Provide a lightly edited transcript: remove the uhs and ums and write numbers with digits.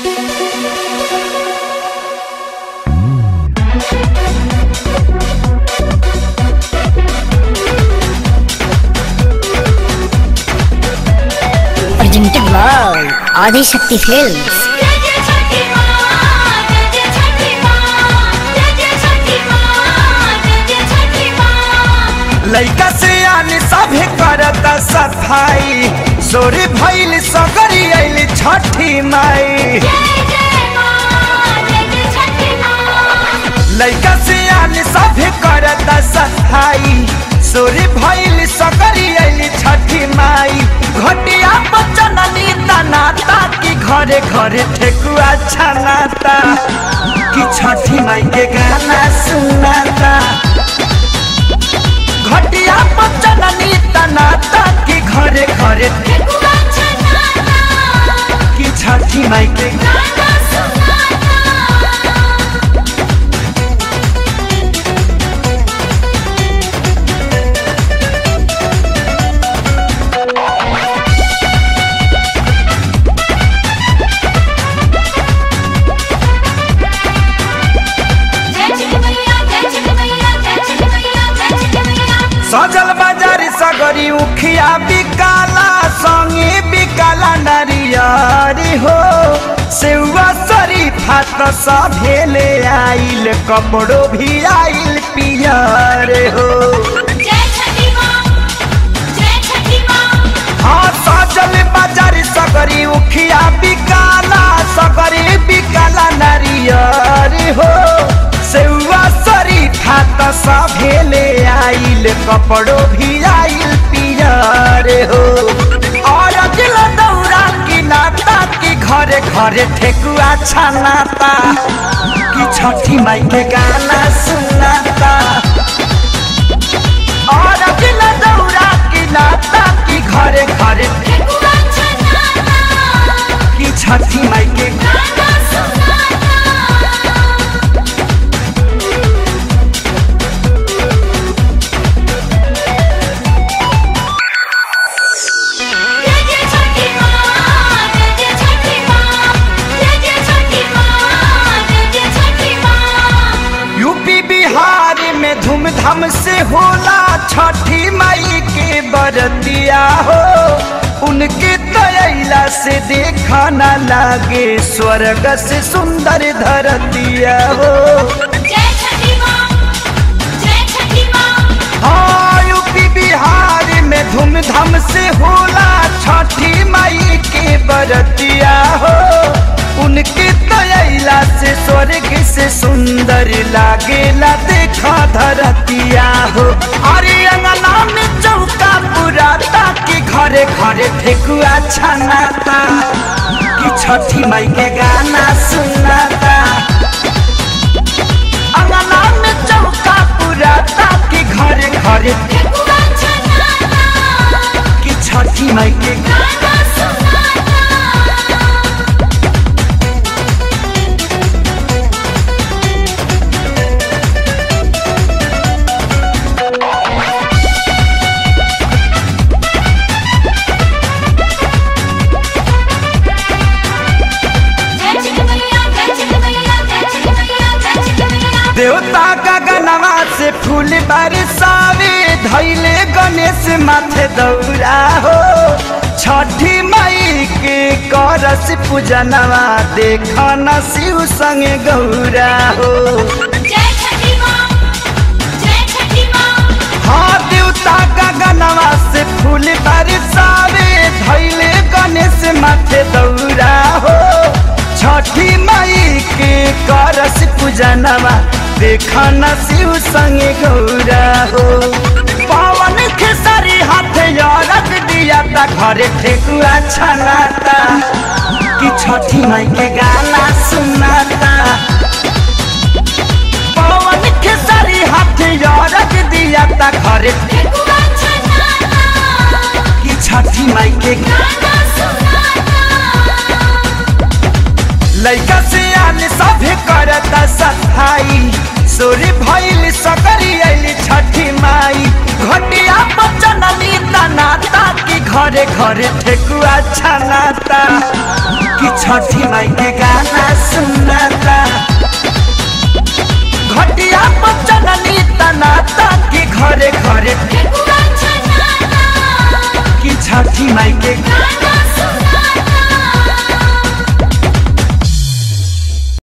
Presented by Adi Shakti Films. लइका से आने सभे करता सफाई सोरे भइल सगरी आइल छठी माई। लइका से आने सभे करता सफाई सोरे भइल सगरी आइल छठी माई। घटिया बचननी तनाता कि घरे घरे ठेकुआ छनाता कि छठी माई के गाना सुनाता। घटिया बचननी तनाता कि घरे घरे ठेकुआ छनाता कि छठी माई के गाना सुनाता। सजल बाजार सगरी उखिया बिकाला संगे बिकाला नारियारी हो। सेवा शरीफा तो सभेले आइल कपड़ो भी आइल पियर हो। हाँ सजल बाजार सगरी उखिया बिकाला सगरी बिकाला नारियारी हो। सेवा शरीफा तो सभेले आइल कपड़ो भी आइल पियर हो। और दिल दौरा की नाता कि घरे घरे ठेकुआ छनाता कि छठी माई के गाना सुनाता। और दिल दौरा की नाता कि घरे घरे ठेकुआ छनाता कि छठी माई के गाना सुनाता। धूमधाम से होला छठी माई के बरतिया हो। उनके तैला से देखा न लागे स्वर्ग से सुंदर धरतिया हो। हाँ यूपी बिहार में धूमधाम से होला छठी माई के बरतिया हो। उनके तैला से स्वर्ग से सुंदर लागेला देखा धरतिया हो। अरे अंगना में चौका पुराता कि घरे घरे ठेकुआ छनाता कि छठी माई के गाना सुनाता। अंगना में चौका पुराता कि घरे घरे ठेकुआ छनाता कि छठी माई के गाना सुनाता। देवता का गनवा से फूल बरसावे धैले गणेश माथे दौरा हो। छठी माई के करस पूजनवा देखा न शिव संगे गौरा हो। हाँ देवता का गनवा से फूल बरसावे धैले गणेश माथे दौरा हो। छठी माई के करस पूजनवा देखा न शिव संगे गौरा हो। पवन खेसरी हाथ रख दिया ता घरे ठेकुआ छनाता कि छठी माई के गाना सुनाता। पवन खेसरी हाथ रख दिया ता घरे ठेकुआ छनाता कि छठी माई के गाना सुनाता। लइका से आने सभे करता सफाई सोरी भइल सकरी आइली छठी माई घटिया बचननी तनाता कि घरे घरे ठेकुआ छनाता कि छठी माई के गाना सुनाता घटिया बचननी तनाता कि घरे घरे